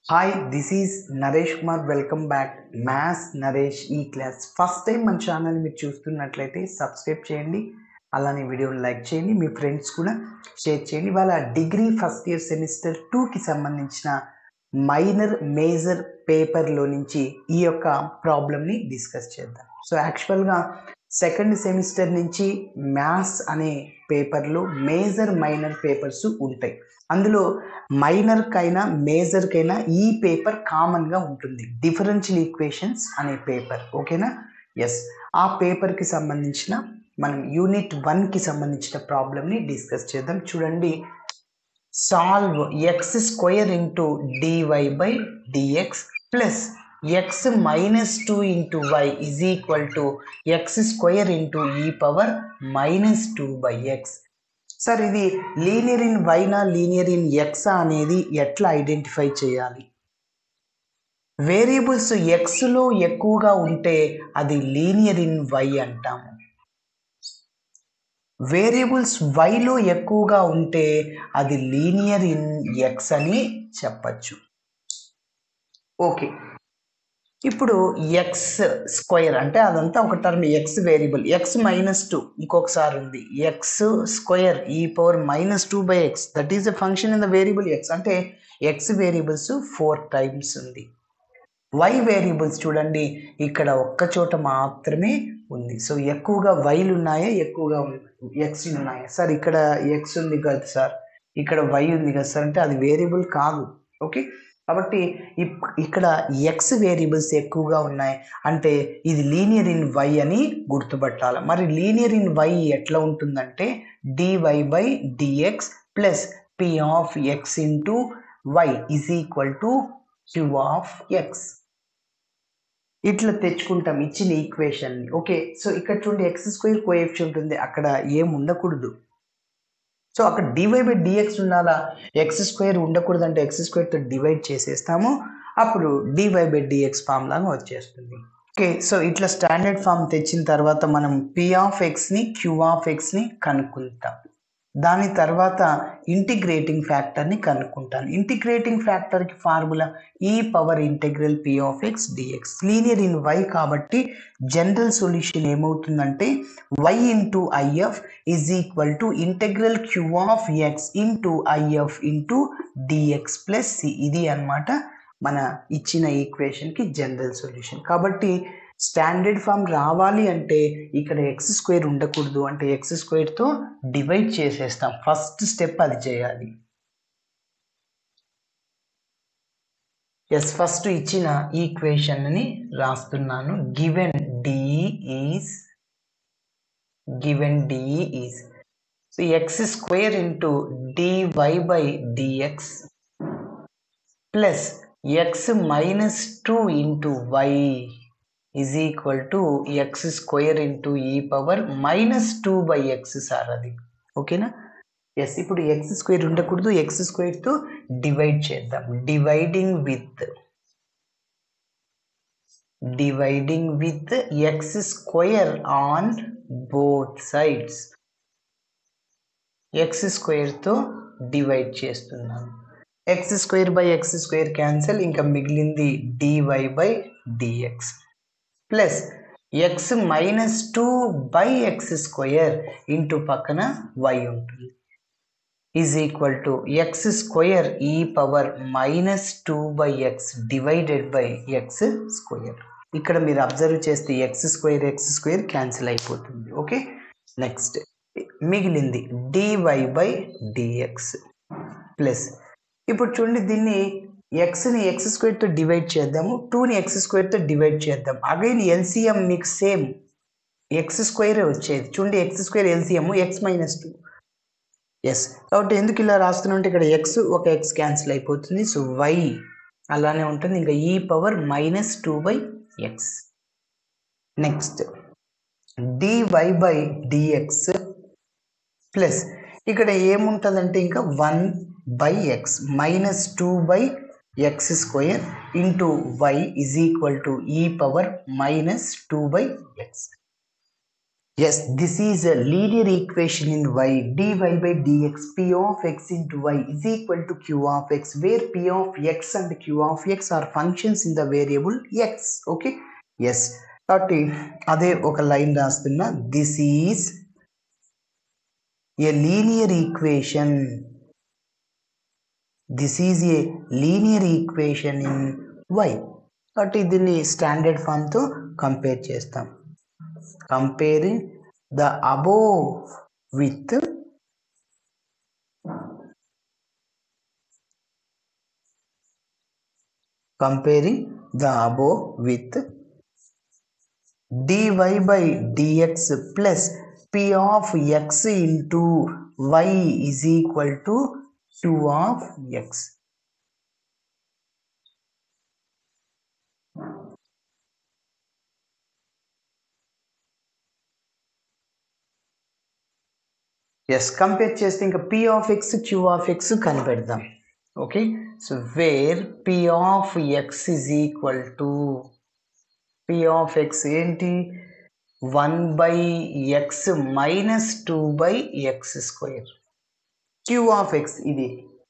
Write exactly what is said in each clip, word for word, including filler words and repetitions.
Hi, this is Naresh Kumar. Welcome back. Maths Naresh E class. First time మన channel మీరు చూస్తున్నట్లయితే subscribe చేయండి. అలానే వీడియోని లైక్ చేయండి. మీ ఫ్రెండ్స్ కూడా షేర్ చేయండి. వాళ్ళ డిగ్రీ ఫస్ట్ ఇయర్ సెమిస్టర్ టూకి సంబంధించిన మైనర్ మేజర్ పేపర్లో నుంచి ఈ యొక్క ప్రాబ్లమ్ని డిస్కస్ చేద్దాం. సో యాక్చువల్గా సెకండ్ సెమిస్టర్ నుంచి మ్యాథ్స్ అనే పేపర్లో మేజర్ మైనర్ పేపర్స్ ఉంటాయి. అందులో మైనర్కైనా మేజర్కైనా ఈ పేపర్ కామన్గా ఉంటుంది, డిఫరెన్షియల్ ఈక్వేషన్స్ అనే పేపర్. ఓకేనా? ఎస్, ఆ పేపర్కి సంబంధించిన మనం యూనిట్ వన్కి సంబంధించిన ప్రాబ్లమ్ని డిస్కస్ చేద్దాం. చూడండి, solve x square into dy by dx plus x minus two into y is equal to x square into e power minus two by x. Sir, ఇది లీనియర్ ఇన్ వైనా లీనియర్ ఇన్ ఎక్సా అనేది ఎట్లా identify చేయాలి? Variables ఎక్స్లో ఎక్కువగా ఉంటే అది లీనియర్ ఇన్ వై అంటాము. వేరియబుల్స్ వైలో ఎక్కువగా ఉంటే అది లీనియర్ ఇన్ ఎక్స్ అని చెప్పచ్చు. ఓకే, ఇప్పుడు ఎక్స్ స్క్వేర్ అంటే అదంతా ఒక term, x variable, x minus two ఇంకొకసారి ఉంది, x square e power minus two by x, that is a function in the variable x. అంటే ఎక్స్ వేరియబుల్స్ ఫోర్ టైమ్స్ ఉంది. వై వేరియబుల్స్ చూడండి, ఇక్కడ ఒక్క చోట మాత్రమే ఉంది. సో ఎక్కువగా వైలు ఉన్నాయా, ఎక్కువగా ఎక్స్ ఉన్నాయా? సార్ ఇక్కడ ఎక్స్ ఉంది కదా సార్, ఇక్కడ వై ఉంది కదా సార్ అంటే అది వేరియబుల్ కాదు. ఓకే, కాబట్టి ఇక్కడ ఎక్స్ వేరియబుల్స్ ఎక్కువగా ఉన్నాయి అంటే ఇది లీనియర్ ఇన్ వై అని గుర్తుపట్టాలి. మరి లీనియర్ ఇన్ వై ఎట్లా ఉంటుందంటే dy by dx plus p of x into y is equal to q of x. ఇట్లా తెచ్చుకుంటాం ఇచ్చిన ఈక్వేషన్. ఓకే, సో ఇక్కడ చూడండి ఎక్స్ స్క్వేర్ కోఎఫిషియంట్ ఉంది, అక్కడ ఏం ఉండకూడదు. సో అక్కడ డివై బై డిఎక్స్ ఉండాలా, ఎక్స్ స్క్వేర్ ఉండకూడదు అంటే ఎక్స్ స్క్వేర్తో డివైడ్ చేసేస్తాము, అప్పుడు డివై బై డిఎక్స్ ఫామ్ లాగా వచ్చేస్తుంది. ఓకే, సో ఇట్లా స్టాండర్డ్ ఫామ్ తెచ్చిన తర్వాత మనం పి ఆఫ్ ఎక్స్ని క్యూ ఆఫ్ ఎక్స్ని కనుక్కుంటాం. దాని తర్వాత ఇంటిగ్రేటింగ్ ఫ్యాక్టర్ని కనుక్కుంటాను. ఇంటిగ్రేటింగ్ ఫ్యాక్టర్కి formula e power integral p of x dx. Linear in y కాబట్టి జనరల్ సొల్యూషన్ ఏమవుతుందంటే y into IF is equal to integral q of x into IF into dx plus c. ఇది అన్నమాట మన ఇచ్చిన ఈక్వేషన్కి జనరల్ సొల్యూషన్. కాబట్టి standard form రావాలి అంటే ఇక్కడ ఎక్స్ స్క్వేర్ ఉండకూడదు అంటే ఎక్స్ స్క్వేర్తో డివైడ్ చేసేస్తాం. ఫస్ట్ స్టెప్ అది చేయాలి. ఎస్, ఫస్ట్ ఇచ్చిన ఈక్వేషన్ని రాస్తున్నాను. Given DE is given DE is so x square into dy by dx plus x minus two into y is equal to x square into e power minus two by x. Sir అది ఓకేనా? Yes, ఇప్పుడు x square ఉండకూడదు, x స్క్వేర్తో divide చేద్దాం. Dividing with dividing with x square on both sides. X స్క్వేర్తో divide చేస్తున్నాను. X square by x square cancel, ఇంకా మిగిలింది dy by dx plus x minus two by x square into పక్కన y ఉంటుంది is equal to x square e power minus two by x divided by x square. ఇక్కడ మీరు observe చేస్తే x square x square cancel అయిపోతుంది. Okay, next మిగిలింది dy by dx plus, ఇప్పుడు చూడండి దీన్ని ఎక్స్ని ఎక్స్ స్క్వేర్తో డివైడ్ చేద్దాము, టూని ఎక్స్ స్క్వేర్తో డివైడ్ చేద్దాం. అగైన్ ఎల్సిఎం మీకు సేమ్ ఎక్స్ స్క్వేరే వచ్చేది. చూడండి x square LCM x minus two. Yes, కాబట్టి ఎందుకు ఇలా రాస్తున్నాం అంటే ఇక్కడ ఎక్స్ ఒక ఎక్స్ క్యాన్సిల్ అయిపోతుంది, సో వై అలానే ఉంటుంది, ఇంకా e power minus two by x. Next dy by dx plus ఇక్కడ ఏముంటుందంటే ఇంకా one by x minus two by x square into y is equal to e power minus two by x. Yes, this is a linear equation in y. Dy by dx p of x into y is equal to q of x, where p of x and q of x are functions in the variable x. Okay, yes, కాబట్టి అదే ఒక line రాస్తున్నా. This is a linear equation. This is a linear equation in y. కాబట్టి దీన్ని standard ఫామ్తో compare చేస్తాం. Comparing the above with comparing the above with dy by dx plus p of x into y is equal to q of x. Yes, compare చేస్తే ఇంకా p of x q of x కనిపెడదాం. Okay, so where p of x is equal to p of x ఏంటి, one by x minus two by x square. q of x ఇది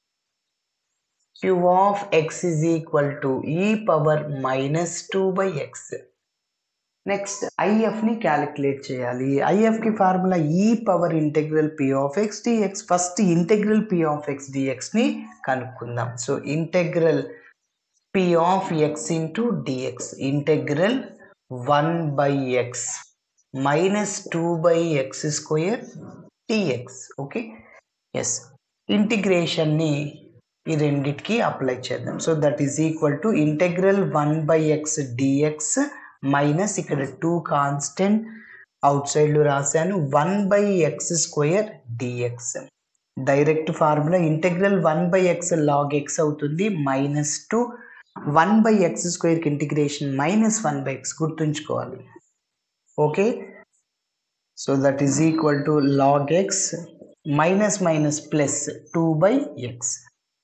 q of x is equal to e power minus two by x. Next ఐఎఫ్ని calculate చేయాలి. ఐఎఫ్కి formula e power integral p of x dx. First integral p of x డిఎక్స్ని కనుక్కుందాం. So integral p of x into dx, integral one by x minus two by x square dx. Okay, yes, ఇంటిగ్రేషన్ని ఈ రెండిటికి apply చేద్దాం. So that is equal to integral one by x dx minus ఇక్కడ two constant అవుట్ సైడ్లో రాశాను, one by x square dx. Direct formula integral one by x log x అవుతుంది, minus two one by x స్క్వేర్కి integration minus one by x గుర్తుంచుకోవాలి. Okay, so that is equal to log x minus minus plus two by x.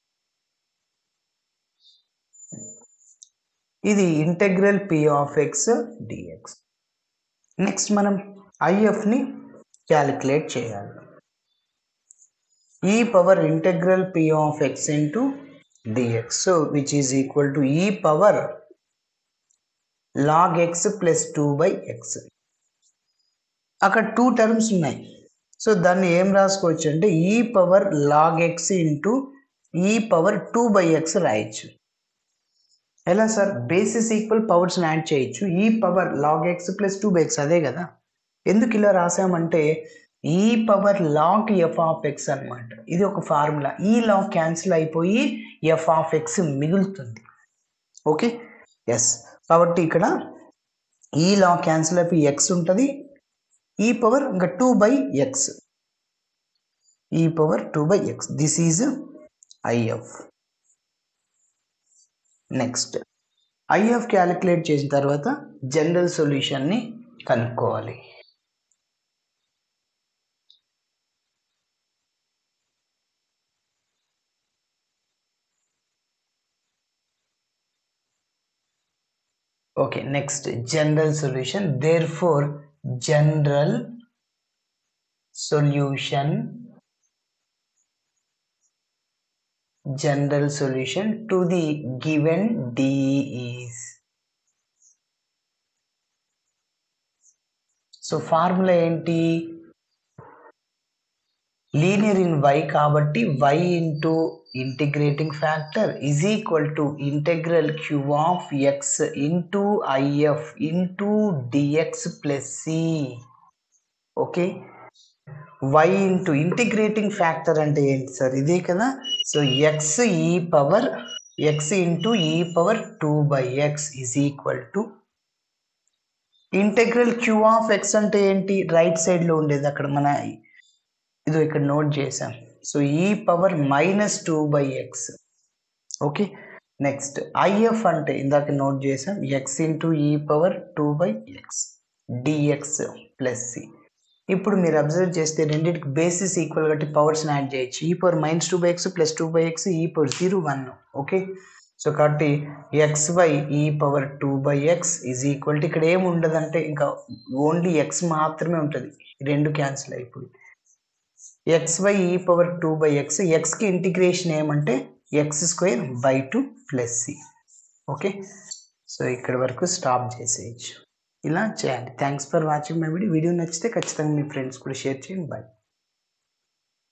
ఇది integral p of x dx. Next మనం ఐఎఫ్ని calculate చేయాలి. E power integral p of x into dx, so which is equal to e power log x plus two by x. అక్కడ two terms ఉన్నాయి, so దాన్ని ఏం రాసుకోవచ్చు అంటే e power log x into e power two by x రాయొచ్చు. ఎలా sir, basis equal పవర్స్ని add చేయొచ్చు. E power log x plus two by x అదే కదా. ఎందుకు ఇలా రాసామంటే e power log f of x అనమాట. ఇది ఒక ఫార్ములా. ఈ లాగ్ క్యాన్సిల్ అయిపోయి ఎఫ్ ఆఫ్ ఎక్స్ మిగులుతుంది. ఓకే, ఎస్, కాబట్టి ఇక్కడ ఈ లాగ్ క్యాన్సిల్ అయిపోయి ఎక్స్ ఉంటుంది, ఈ పవర్ ఇంకా two by x, e power two by x. This is IF. Next IF calculate చేసిన తర్వాత జనరల్ సొల్యూషన్ని కనుక్కోవాలి. Okay, next general solution. Therefore general solution general solution to the given D is. So formula ఏంటి, linear in y కాబట్టి y into integrating factor is equal to integral q of x into if into dx plus c. Okay, y into integrating factor అంటే ఏంటి sir, ఇదే కదా. So x e power x into e power two by x is equal to integral q of x అంటే ఏంటి, right సైడ్లో ఉండేది అక్కడ మన ఇదో ఇక్కడ నోట్ చేసాం. So e power minus two by x. Okay, next IF అంటే ఇందాక నోట్ చేసాం, x into e power two by x dx plus c. ఇప్పుడు మీరు అబ్జర్వ్ చేస్తే రెండింటికి బేసిస్ ఈక్వల్ కాబట్టి పవర్స్ని యాడ్ చేయొచ్చు. E power minus two by x plus two by x, e power zero one. Okay, so కాబట్టి x by e power two by x is equal to ఇక్కడ ఏమి ఉండదంటే ఇంకా ఓన్లీ ఎక్స్ మాత్రమే ఉంటుంది, రెండు క్యాన్సిల్ అయిపోయి x by e power two by x, ఎక్స్కి ఇంటిగ్రేషన్ ఏమంటే x square by two plus c. Okay, so ఇక్కడ వరకు స్టాప్ చేసేయచ్చు, ఇలా చేయాలి. Thanks for watching my video. Video నచ్చితే ఖచ్చితంగా మీ ఫ్రెండ్స్ కూడా షేర్ చేయండి. బాయ్.